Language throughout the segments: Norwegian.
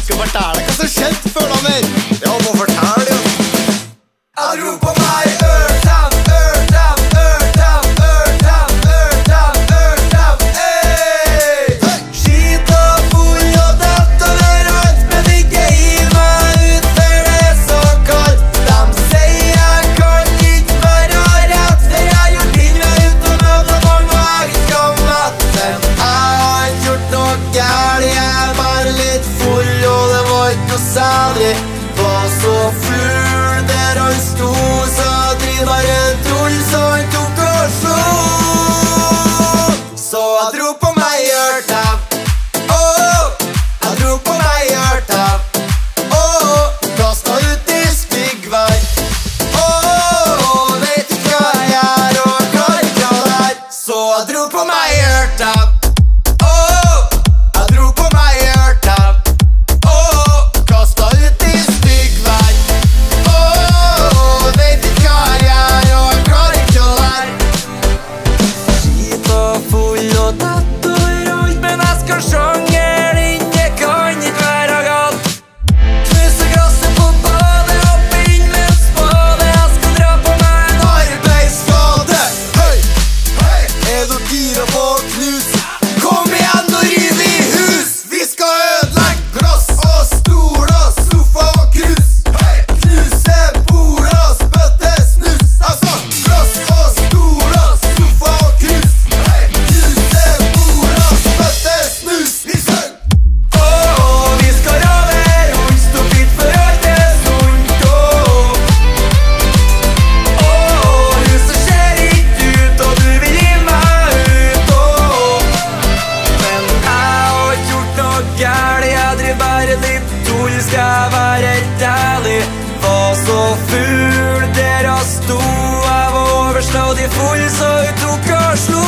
skal fortelle hva som skjedde før da mer. Ja, må fortelle, ja. Jeg dro på meg ørtav, ørtav, ørtav, ørtav, ørtav, ørtav, hey! Skit og full og dødt overalt, men ikke gi meg ut, for det er så kaldt. De sier jeg kan ikke være rett, for jeg gjør ting meg ut og møter mange, og jeg skammet. Men jeg har ikke gjort noe gærlig, jeg er bare litt full, og det var ikke noe særlig. Var så full der han sto, så driver bare en troll, så han tok og slo. Så jeg dro på meg ørtav, jeg dro på meg ørtav, kastet ut i styggvær. Vet ikke hva jeg gjør, og klarer ikke å lære. Så jeg dro på meg ørtav, jeg dro på meg ørtav, kastet ut i styggvær. Vet ikke hva jeg gjør, og klarer ikke å lære. Skit og full og tett overalt, men jeg skal sjangere inn, det kan ikke være galt. Knuse glasset på badet, hoppe inn med en spade, jeg skal dra på meg en arbeidsskade. Hei, hei, er du gira på å knuse? Kom igjen og riv i hus! Vi skal ødelegge glass og stol og sofa og krus. Hei, knuse bord og spytte snus. Altså, glass og stol og sofa og krus. Hei, knuse bord og spytte snus. Vi søng! Vi skal rave rundt, stå fritt for alt det er sunt. Huset ser ikke ut, og du vil gi meg ut. Men jeg har ikke gjort noe gærlig, jeg driver bare litt tull, skal jeg være helt ærlig. Var så full der jeg sto, jeg var overstadig full, så jeg tok og slo.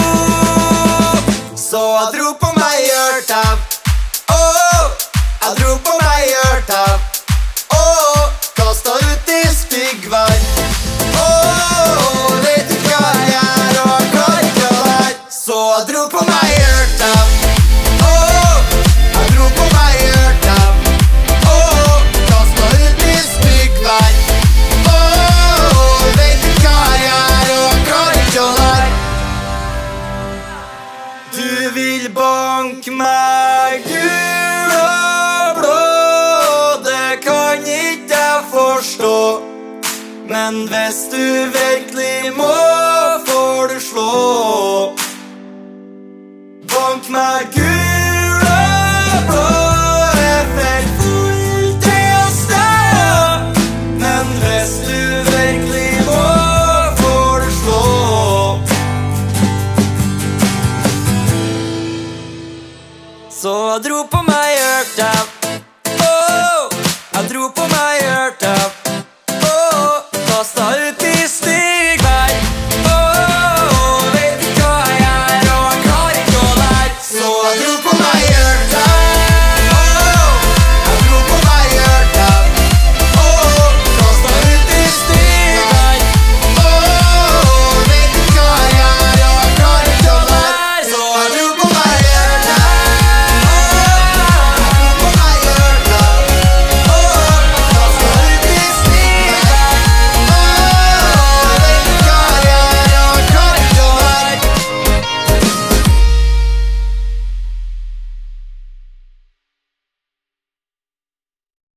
Så jeg dro på meg ørtav, jeg dro på meg ørtav, kastet ut i styggvær. Vet ikke hva jeg gjør, og klarer ikke å lære. Så jeg dro på meg ørtav, jeg dro på meg ørtav, kastet ut i styggvær. Vet ikke hva jeg gjør, og klarer ikke å lære. Du vil banke meg gul og blå, det kan ikke jeg forstå. Men hvis du virkelig må, får du slå. Bank meg gul og blå, jeg fikk full til å stå. Men hvis du virkelig må, får du slå. Så jeg dro på meg ørtav,